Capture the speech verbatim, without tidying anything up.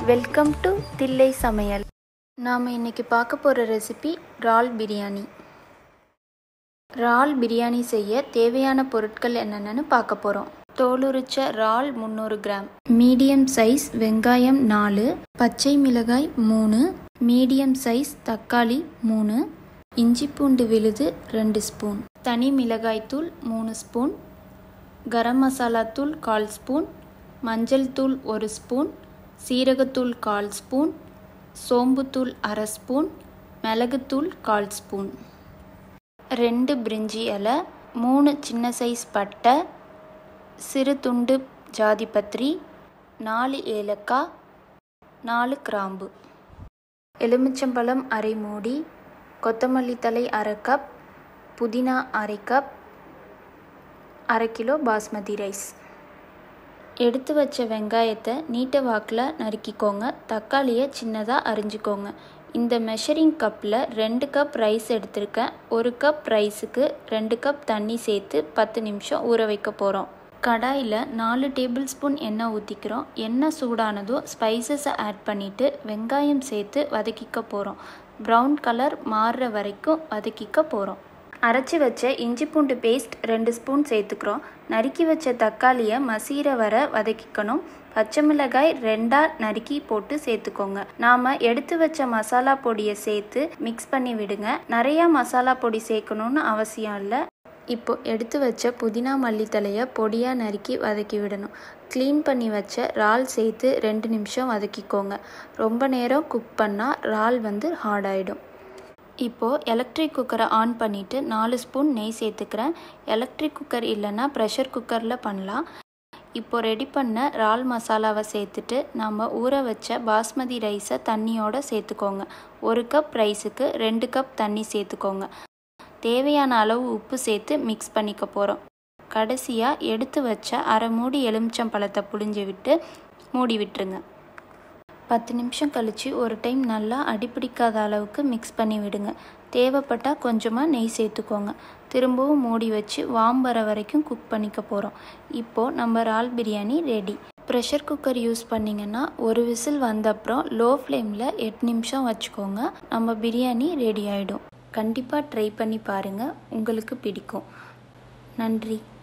Welcome to Thillai சமையல். நாம் இன்றைக்கி பார்க்க போகிற ரெசிபி இறால் பிரியாணி. இறால் பிரியாணி செய்ய தேவையான பொருட்கள் என்னென்னு பார்க்க போகிறோம். தோலுரிச்ச இறால் முந்நூறு கிராம், மீடியம் சைஸ் வெங்காயம் நாலு, பச்சை மிளகாய் மூணு, மீடியம் சைஸ் தக்காளி மூணு, இஞ்சி பூண்டு விழுது ரெண்டு ஸ்பூன், தனி மிளகாய்த்தூள் மூணு ஸ்பூன், கரம் மசாலா தூள் கால் ஸ்பூன், மஞ்சள் தூள் ஒரு ஸ்பூன், சீரகத்தூள் கால் ஸ்பூன், சோம்புத்தூள் அரை ஸ்பூன், மிளகுத்தூள் கால் ஸ்பூன், ரெண்டு பிரிஞ்சி இலை, மூணு சின்ன சைஸ் பட்டை, சிறு துண்டு ஜாதிபத்திரி, நாலு ஏலக்காய், நாலு கிராம்பு, எலுமிச்சம்பழம் அரை மூடி, கொத்தமல்லி தழை அரை கப், புதினா அரை கப், அரை கிலோ பாஸ்மதி ரைஸ். எடுத்து வச்ச வெங்காயத்தை நீட்ட வாக்கில் நறுக்கிக்கோங்க. தக்காளியை சின்னதாக அரிஞ்சிக்கோங்க. இந்த மெஷரிங் கப்பில் ரெண்டு கப் ரைஸ் எடுத்திருக்கேன். ஒரு கப் ரைஸுக்கு ரெண்டு கப் தண்ணி சேர்த்து பத்து நிமிஷம் ஊற வைக்க போகிறோம். கடாயில் நாலு டேபிள் ஸ்பூன் எண்ணெய் ஊற்றிக்கிறோம். எண்ணெய் சூடானதும் ஸ்பைசஸை ஆட் பண்ணிவிட்டு வெங்காயம் சேர்த்து வதக்கிக்க போகிறோம். ப்ரௌன் கலர் மாறுற வரைக்கும் வதக்கிக்க போகிறோம். அரைச்சி வச்ச இஞ்சி பூண்டு பேஸ்ட் ரெண்டு ஸ்பூன் சேர்த்துக்கிறோம். நறுக்கி வச்ச தக்காளியை மசீர வர வதக்கிக்கணும். பச்சை மிளகாய் ரெண்டாக நறுக்கி போட்டு சேர்த்துக்கோங்க. நாம் எடுத்து வச்ச மசாலா பொடியை சேர்த்து மிக்ஸ் பண்ணி விடுங்க. நிறையா மசாலா பொடி சேர்க்கணுன்னு அவசியம் இல்லை. இப்போ எடுத்து வச்ச புதினா மல்லித்தலையை பொடியாக நறுக்கி வதக்கி விடணும். க்ளீன் பண்ணி வச்ச இறால் சேர்த்து ரெண்டு நிமிஷம் வதக்கிக்கோங்க. ரொம்ப நேரம் குக் பண்ணால் இறால் வந்து ஹார்ட் ஆகிடும். இப்போது எலக்ட்ரிக் குக்கரை ஆன் பண்ணிவிட்டு நாலு ஸ்பூன் நெய் சேர்த்துக்கிறேன். எலக்ட்ரிக் குக்கர் இல்லைன்னா ப்ரெஷர் குக்கரில் பண்ணலாம். இப்போது ரெடி பண்ண இறால் மசாலாவை சேர்த்துட்டு நம்ம ஊற வச்ச பாஸ்மதி ரைஸை தண்ணியோடு சேர்த்துக்கோங்க. ஒரு கப் ரைஸுக்கு ரெண்டு கப் தண்ணி சேர்த்துக்கோங்க. தேவையான அளவு உப்பு சேர்த்து மிக்ஸ் பண்ணிக்க போகிறோம். கடைசியாக எடுத்து வச்ச அரை மூடி எலுமிச்சம்பழத்தை புழிஞ்சு விட்டு மூடி விட்டுருங்க. பத்து நிமிஷம் கழித்து ஒரு டைம் நல்லா அடிப்பிடிக்காத அளவுக்கு மிக்ஸ் பண்ணி விடுங்க. தேவைப்பட்டால் கொஞ்சமாக நெய் சேர்த்துக்கோங்க. திரும்பவும் மூடி வச்சு வாம் வர வரைக்கும் குக் பண்ணிக்க போகிறோம். இப்போது நம்ம இறால் biryani ready. Pressure cooker use பண்ணிங்கன்னா ஒரு விசில் வந்த அப்புறம் லோ ஃப்ளேமில் எட்டு நிமிஷம் வச்சுக்கோங்க. நம்ம பிரியாணி ரெடி ஆகிடும். கண்டிப்பாக ட்ரை பண்ணி பாருங்கள், உங்களுக்கு பிடிக்கும். நன்றி.